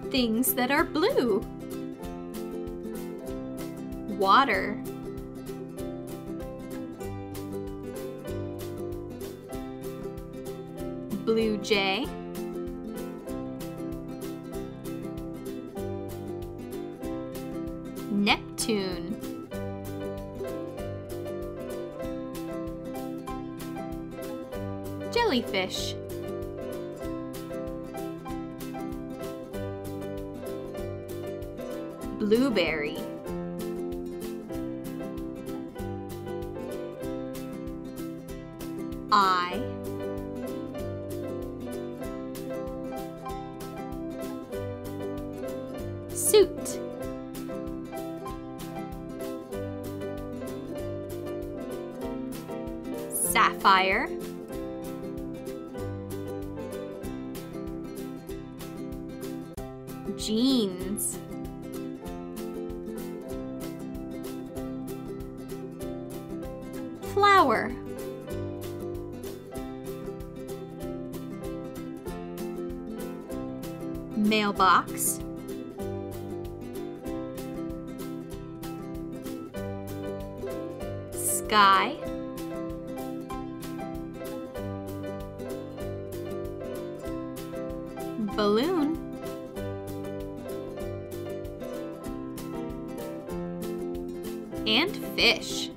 Things that are blue. Water. Blue jay. Neptune. Jellyfish. Blueberry. Eye. Suit. Sapphire. Jeans. Flower. Mailbox. Sky. Balloon. And fish.